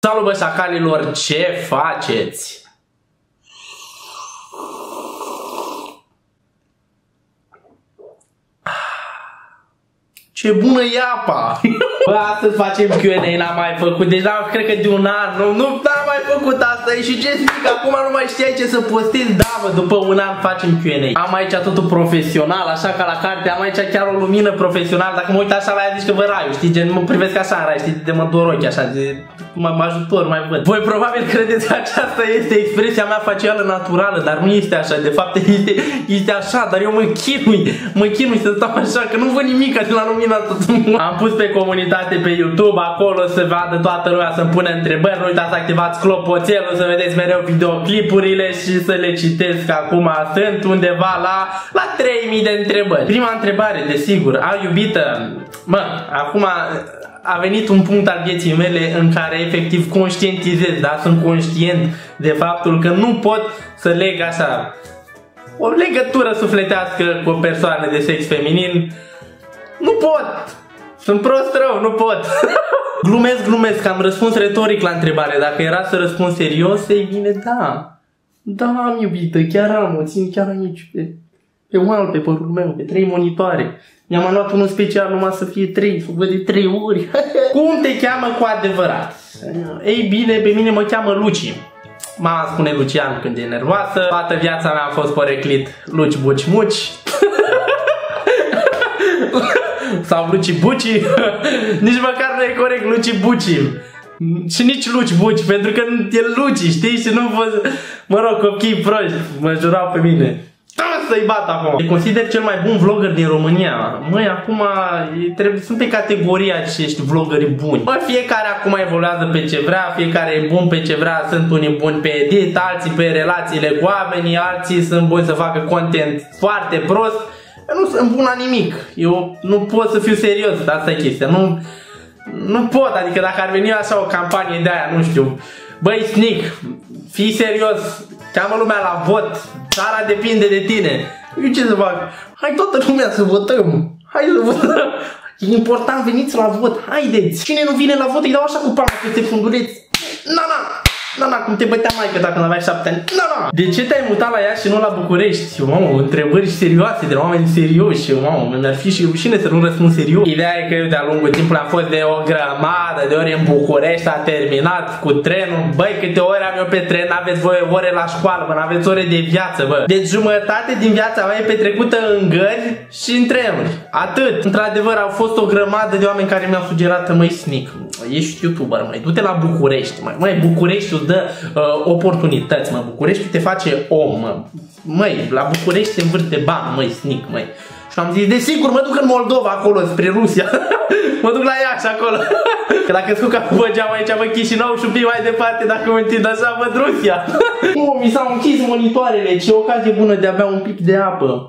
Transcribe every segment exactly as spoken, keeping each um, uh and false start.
Salut bă șacalilor, ce faceți? Ce bună e apa! Bă, astăzi facem Q and A, n-am mai făcut, deci n-am, cred că de un an, nu, nu n-am mai făcut asta și ce zic, acum nu mai știai ce să postez, da bă, după un an facem Q and A. Am aici totul profesional, așa ca la carte, am aici chiar o lumină profesională, dacă mă uit așa la ea zici că vă raiu, știi, gen, mă privesc așa în rai, știi, de mă dor ochii așa, de mă, mă ajutor, mai văd. Voi probabil credeți că aceasta este expresia mea facială naturală, dar nu este așa, de fapt este, este așa, dar eu mă chinui, mă chinui să stau așa, că nu văd nimic de la lumina. Am pus pe comunitate pe YouTube, acolo să vadă toată lumea, să-mi pune întrebări. Nu uitați să activați clopoțelul, să vedeți mereu videoclipurile și să le citesc. Acum sunt undeva la, la trei mii de întrebări. Prima întrebare, desigur, ai iubită? Mă, acum a venit un punct al vieții mele în care efectiv conștientizez, da? Sunt conștient de faptul că nu pot să leg așa o legătură sufletească cu o persoană de sex feminin. Nu pot! Sunt prost rău, nu pot! Glumesc, glumesc, am răspuns retoric la întrebare. Dacă era să răspund serios, ei bine, da. Da, am iubită, chiar am, o țin chiar aici, pe, pe wallpaper-ul meu, pe trei monitoare. Mi-am luat unul special numai să fie trei, să văd de trei ori. Cum te cheamă cu adevărat? Ei bine, pe mine mă cheamă Luci. Mama spune Lucian când e nervoasă. Toată viața mea a fost poreclit Luci Buci Muci. Sau Luci Buci. Nici măcar nu e corect Luci Buci. Și nici Luci Buci, pentru că e Luci, știi? Și nu vă... Mă rog, copiii proști mă jurau pe mine. Să-i bat acum. Te consider cel mai bun vlogger din România. Măi, acum trebuie, sunt pe categoria acești vloggeri buni. Mă, fiecare acum evoluează pe ce vrea, fiecare e bun pe ce vrea. Sunt unii buni pe edit, alții pe relațiile cu oamenii, alții sunt buni să facă content foarte prost. Eu nu sunt bun la nimic. Eu nu pot să fiu serios, asta e chestia. Nu, nu pot, adică dacă ar veni așa o campanie de aia, nu știu. Băi, Snic, fii serios, cheamă lumea la vot, țara depinde de tine. Eu ce să fac? Hai toată lumea să votăm. Hai să votăm. E important, veniți la vot, haideți. Cine nu vine la vot îi dau așa cu palma peste funduleț. Na, na. Na, na, cum te bătea maică dacă nu aveai șapte ani. Na, na. De ce te-ai mutat la Iași și nu la București? Mamă, întrebări serioase de la oameni serioși. Mamă, mi-ar fi și rușine să nu răspund serios. Ideea e că eu de-a lungul timpului am fost de o grămadă de ori în București, a terminat cu trenul. Băi, câte ore am eu pe tren, aveți voi ore la școală, bă, n-aveți ore de viață, bă. Deci jumătate din viața mea e petrecută în gări și în trenuri. Atât. Într-adevăr, au fost o grămadă de oameni care mi-au sugerat, măi, Snic, ești YouTuber, măi, du-te la București, măi, măi, Bucureștiul dă uh, oportunități, mă, Bucureștiul te face om, mă. Măi, la București se învârte bani, măi, Snic, măi. Și am zis, desigur, mă duc în Moldova acolo, spre Rusia. Mă duc la Iași acolo. Că dacă scuca cu băgeam aici, văd Chișinău și un pic mai departe, dacă mă întind așa, văd Rusia. Oh, mi s-au închis monitoarele, ce ocazie bună de a bea un pic de apă.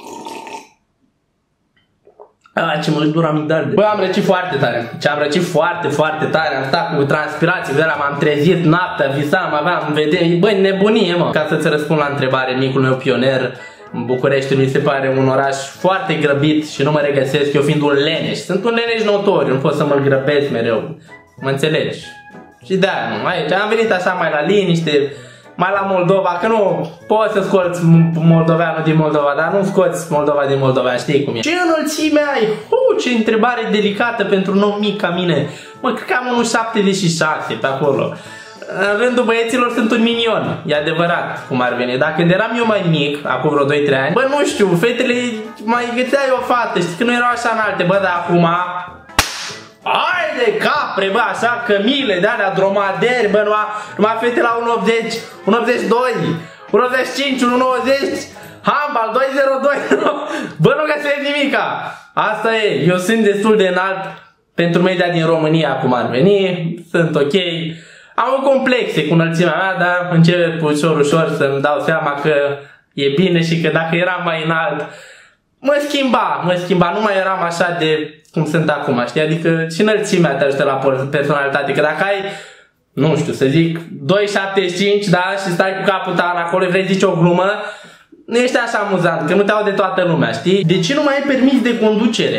Ah, ce mă dur amigdalele. Bă, am răcit foarte tare. Ce am răcit foarte, foarte tare. Am stat cu transpirație, cu m-am trezit noaptea, visam, aveam, vedem. Bă, nebunie, mă. Ca să-ți răspund la întrebare, micul meu pionier, București mi se pare un oraș foarte grăbit și nu mă regăsesc, eu fiind un leneș. Sunt un leneș notoriu, nu pot să mă grăbesc mereu. Mă înțelegi? Și de-aia, nu, aici am venit așa mai la liniște, mai la Moldova, că nu poți să scoți moldoveanul din Moldova, dar nu scoți Moldova din Moldova, știi cum e. Ce înălțime ai? Uh, ce întrebare delicată pentru un om mic ca mine. Mă, cred că am unu șaptezeci și șase pe acolo. În rândul băieților sunt un minion, e adevărat cum ar veni. Dar când eram eu mai mic, acum vreo doi trei ani, bă, nu știu, fetele mai găteai o fată, știi că nu erau așa înalte, bă, dar acum... Haide, capre, bă, așa, cămile de-alea, dromaderi, bă, numai, numai fete la unu optzeci, unu optzeci și doi, unu optzeci și cinci, unu nouăzeci, handbal, doi zero doi, bă, nu găsesc nimica. Asta e, eu sunt destul de înalt pentru media din România, cum ar veni, sunt ok. Am complexe cu înălțimea mea, dar încep ușor, ușor să-mi dau seama că e bine și că dacă eram mai înalt, mă schimba, mă schimba, nu mai eram așa de cum sunt acum, știi? Adică și înălțimea te ajută la personalitate, că dacă ai, nu știu, să zic, doi șaptezeci și cinci, da, și stai cu capul tău acolo, vrei să zici o glumă, nu ești așa amuzant, că nu te aude toată lumea, știi? De ce nu mai ai permis de conducere?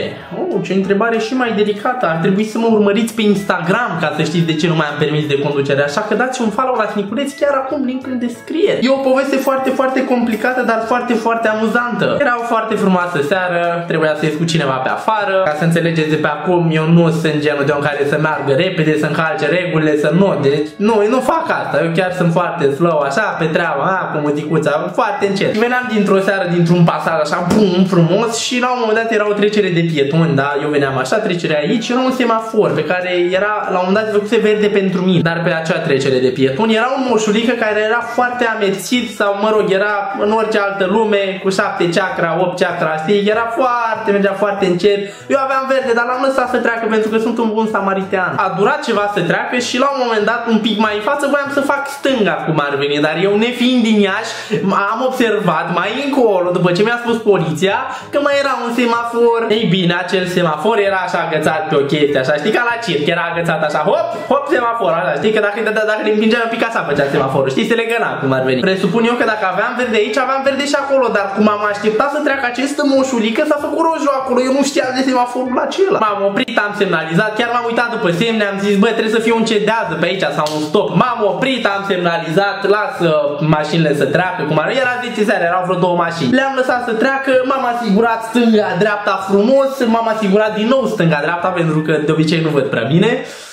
Oh, ce întrebare și mai delicată. Ar trebui să mă urmăriți pe Instagram ca să știți de ce nu mai am permis de conducere. Așa că dați un follow la Sniculeț chiar acum, link în descriere. E o poveste foarte, foarte complicată, dar foarte, foarte amuzantă. Era o foarte frumoasă seară, trebuia să ies cu cineva pe afară. Ca să înțelegeți de pe acum, eu nu sunt genul de om care să meargă repede, să încalce regulile, să nu. Deci, nu, eu nu fac asta. Eu chiar sunt foarte slow, așa, pe treaba, a, cu muzicuța, foarte încet. Veneam dintr-o seară, dintr-un pasaj așa, bum, frumos și la un moment dat era o trecere de pietoni, da? Eu veneam așa, trecerea aici, era un semafor pe care era, la un moment dat, făcuse verde pentru mine. Dar pe acea trecere de pietoni era un moșulică care era foarte amețit sau, mă rog, era în orice altă lume, cu șapte chakra, opt chakra, știi? Era foarte, mergea foarte încet. Eu aveam verde, dar l-am lăsat să treacă pentru că sunt un bun samaritean. A durat ceva să treacă și la un moment dat, un pic mai în față, voiam să fac stânga cum ar veni, dar eu, nefiind din Iași, am observat mai încolo, după ce mi-a spus poliția, că mai era un semafor. Ei bine, acel semafor era așa agățat pe o chestie, așa, știi, ca la circ, era agățat așa, hop, hop, semafor, așa, știi, că dacă, dacă le împingeam un pic așa făcea semaforul, știi, se legăna cum ar veni. Presupun eu că dacă aveam verde aici, aveam verde și acolo, dar cum am așteptat să treacă această moșulică, s-a făcut roșu acolo, eu nu știam de semaforul acela. M-am oprit, am semnalizat, chiar m-am uitat după semne, am zis, bă, trebuie să fie un cedează pe aici sau un stop. M-am oprit, am semnalizat, lasă mașinile să treacă, cum ar veni, era zece seara, erau vreo două mașini. Le-am lăsat să treacă, m-am asigurat stânga, dreapta frumos, m-am asigurat din nou stânga, dreapta, pentru că de obicei nu văd prea bine.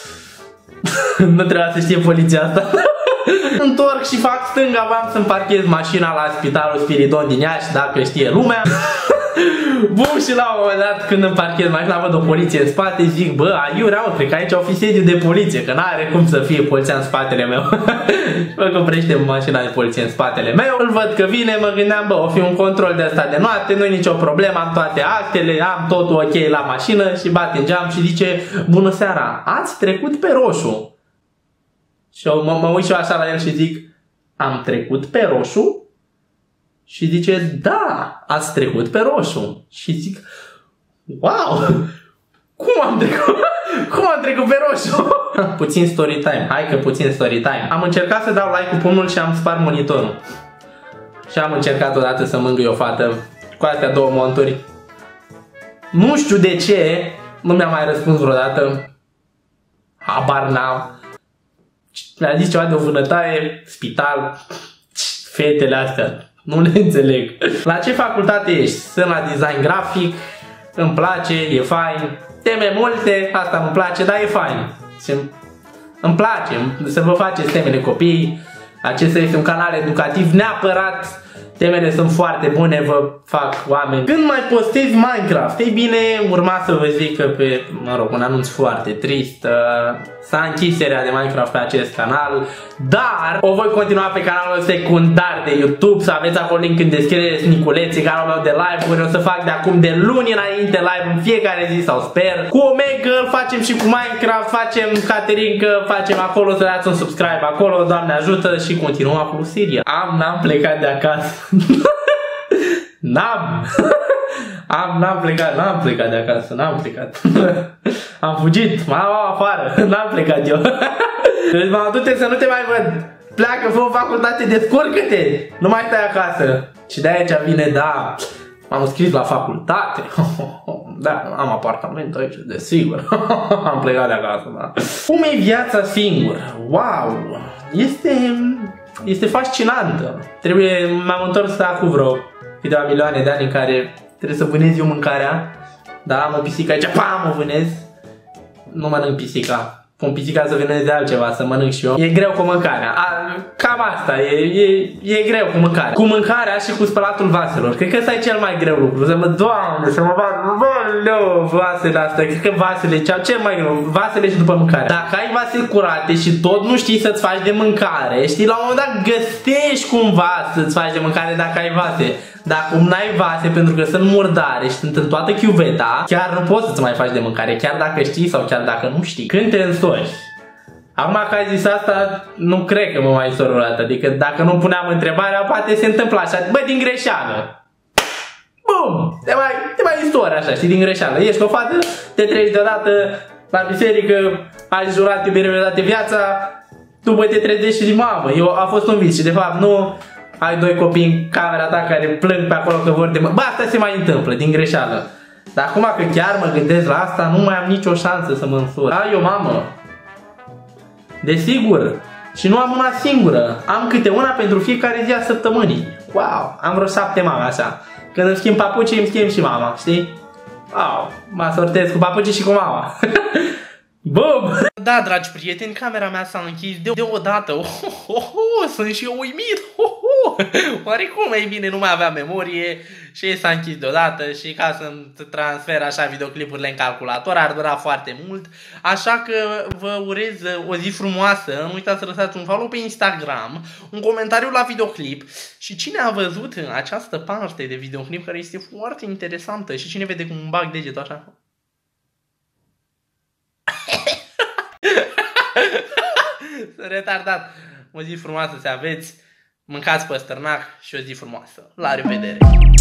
Nu trebuia să știe poliția asta. Întorc și fac stânga, v-am să-mi parchez mașina la Spitalul Spiridon din Iași, dacă știe lumea. Bun, și la un moment dat, când îmi parchez mașina, văd o poliție în spate, zic, bă, aiurea, cred că aici o fi sediu de poliție, că n-are cum să fie poliția în spatele meu. Mă oprește mașina de poliție în spatele meu, îl văd că vine, mă gândeam, bă, o fi un control de asta de noapte, nu-i nicio problemă, am toate actele, am totul ok la mașină și bate în geam și zice, bună seara, ați trecut pe roșu. Și eu mă, mă uit și eu așa la el și zic, am trecut pe roșu? Și zice, da, ați trecut pe roșu. Și zic, wow, cum am trecut? Cum am trecut pe roșu? Puțin story time, hai că puțin story time. Am încercat să dau like cu pumnul și am spart monitorul. Și am încercat odată să mângâi o fată cu astea două monturi. Nu știu de ce, nu mi-a mai răspuns vreodată. Habar n-am. Mi-a zis ceva de o vânătaie, spital, fetele astea. Nu le înțeleg. La ce facultate ești? Sunt la design grafic, îmi place, e fain. Teme multe, asta îmi place, dar e fain. Îmi place să vă faceți temele copii. Acesta este un canal educativ neapărat. Temele sunt foarte bune, vă fac oameni. Când mai postezi Minecraft? Ei bine, urma să vă zic că pe, mă rog, un anunț foarte trist, s-a închis seria de Minecraft pe acest canal, dar o voi continua pe canalul secundar de YouTube, să aveți acolo link în descriere, Sniculeț, canalul meu de live-uri, o să fac de acum de luni înainte live în fiecare zi sau sper. Cu Omega facem și cu Minecraft, facem Caterinca, facem acolo, să dați un subscribe acolo, Doamne ajută, și continuăm acolo seria. Am, n-am plecat de acasă. N-am Am, n-am plecat, n-am plecat de acasă, n-am plecat. Am fugit, m-am afară, n-am plecat eu. Deci m-am dus să nu te mai văd. Pleacă, fă o facultate, descurcă-te, nu mai stai acasă. Și de aici vine, da, m-am înscris la facultate. Da, am apartament aici, desigur. Am plecat de acasă, da. Cum e viața singură? Wow, este... Este fascinantă. Trebuie, m-am întors acum vreo câteva milioane de ani în care trebuie să vânez eu mâncarea. Da, am o pisică aici, pam, o vânez. Nu mănânc pisica. Pun pisica să vâneze altceva, să mănânc și eu. E greu cu mâncarea. A, cam asta, e, e, e greu cu mâncarea. Cu mâncarea și cu spălatul vaselor. Cred că ăsta e cel mai greu lucru. Să mă, Doamne, să mă bag, bă, vasele astea. Cred că vasele, cel mai greu, vasele și după mâncare. Dacă ai vase curate și tot nu știi să-ți faci de mâncare, știi, la un moment dat găsești cumva să-ți faci de mâncare dacă ai vase. Dacă n-ai vase pentru că sunt murdare și sunt în toată chiuveta, chiar nu poți să-ți mai faci de mâncare, chiar dacă știi sau chiar dacă nu știi. Când te însorci? Acum că ai zis asta, nu cred că mă mai însor o dată. Adică dacă nu puneam întrebarea, poate se întâmplă așa, bă, din greșeală. Bum! Te mai, te mai însori așa, știi, din greșeală. Ești cu o fată, te treci deodată la biserică, ai jurat iubire toată viața, după te trezești și zici, mamă, eu, a fost un vis și de fapt nu... Ai doi copii în camera ta care plâng pe acolo că vor de mă. Bă, asta se mai întâmplă, din greșeală. Dar acum că chiar mă gândesc la asta, nu mai am nicio șansă să mă însur. Ai o mamă. Desigur. Și nu am una singură. Am câte una pentru fiecare zi a săptămânii. Wow, am vreo șapte mame așa. Când îmi schimb papucii, îmi schimb și mama, știi? Wow, mă sortez cu papucii și cu mama. Bum! Da, dragi prieteni, camera mea s-a închis de deodată. Oh, oh, oh, oh, sunt și eu uimit. Oh, oh. Oarecum, ei bine, nu mai aveam memorie și s-a închis deodată și ca să-mi transfer așa videoclipurile în calculator ar dura foarte mult. Așa că vă urez o zi frumoasă. Nu uitați să lăsați un follow pe Instagram, un comentariu la videoclip și cine a văzut această parte de videoclip care este foarte interesantă și cine vede cum îmi bag degetul așa. Retardat. O zi frumoasă să aveți. Mâncați păstărnac și o zi frumoasă. La revedere!